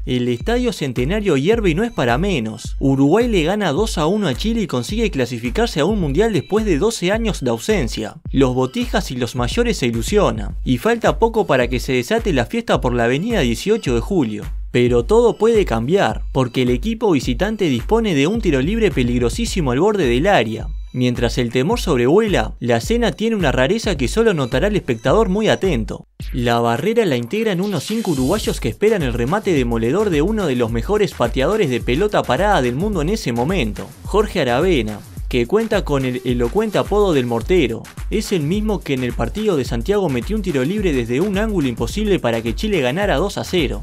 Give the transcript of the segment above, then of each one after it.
El Estadio Centenario hierve y no es para menos. Uruguay le gana 2-1 a Chile y consigue clasificarse a un mundial después de 12 años de ausencia. Los botijas y los mayores se ilusionan, y falta poco para que se desate la fiesta por la avenida 18 de julio. Pero todo puede cambiar, porque el equipo visitante dispone de un tiro libre peligrosísimo al borde del área. Mientras el temor sobrevuela, la escena tiene una rareza que solo notará el espectador muy atento. La barrera la integran unos 5 uruguayos que esperan el remate demoledor de uno de los mejores pateadores de pelota parada del mundo en ese momento, Jorge Aravena, que cuenta con el elocuente apodo del Mortero. Es el mismo que en el partido de Santiago metió un tiro libre desde un ángulo imposible para que Chile ganara 2-0.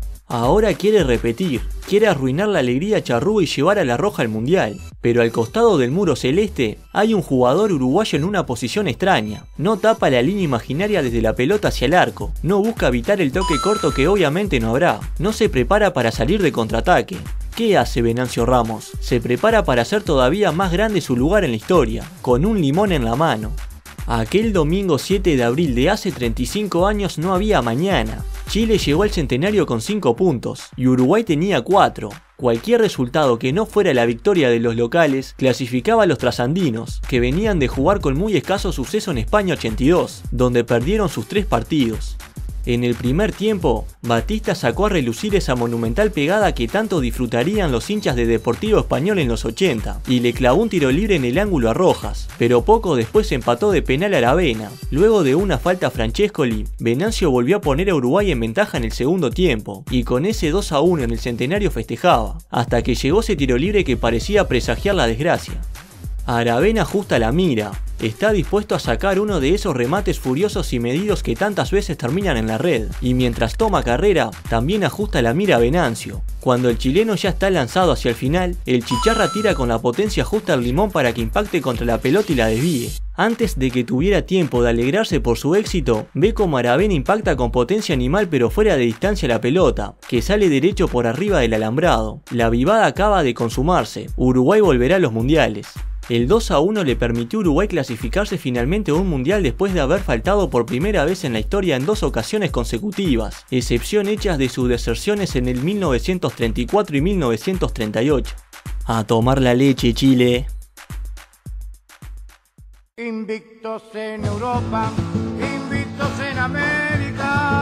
Ahora quiere repetir, quiere arruinar la alegría charrúa y llevar a la roja al mundial. Pero al costado del muro celeste hay un jugador uruguayo en una posición extraña. No tapa la línea imaginaria desde la pelota hacia el arco, no busca evitar el toque corto que obviamente no habrá, no se prepara para salir de contraataque. ¿Qué hace Venancio Ramos? Se prepara para hacer todavía más grande su lugar en la historia, con un limón en la mano. Aquel domingo 7 de abril de hace 35 años no había mañana. Chile llegó al centenario con 5 puntos y Uruguay tenía 4. Cualquier resultado que no fuera la victoria de los locales clasificaba a los trasandinos, que venían de jugar con muy escaso suceso en España 82, donde perdieron sus 3 partidos. En el primer tiempo, Batista sacó a relucir esa monumental pegada que tanto disfrutarían los hinchas de Deportivo Español en los 80, y le clavó un tiro libre en el ángulo a Rojas, pero poco después empató de penal a Aravena. Luego de una falta a Francescoli, Venancio volvió a poner a Uruguay en ventaja en el segundo tiempo, y con ese 2-1 en el centenario festejaba, hasta que llegó ese tiro libre que parecía presagiar la desgracia. Aravena ajusta la mira, está dispuesto a sacar uno de esos remates furiosos y medidos que tantas veces terminan en la red, y mientras toma carrera, también ajusta la mira a Venancio. Cuando el chileno ya está lanzado hacia el final, el chicharra tira con la potencia justa al limón para que impacte contra la pelota y la desvíe. Antes de que tuviera tiempo de alegrarse por su éxito, ve como Aravena impacta con potencia animal pero fuera de distancia la pelota, que sale derecho por arriba del alambrado. La vivada acaba de consumarse, Uruguay volverá a los mundiales. El 2-1 le permitió a Uruguay clasificarse finalmente a un mundial después de haber faltado por primera vez en la historia en 2 ocasiones consecutivas, excepción hechas de sus deserciones en el 1934 y 1938. A tomar la leche, Chile. Invictos en Europa, invictos en América.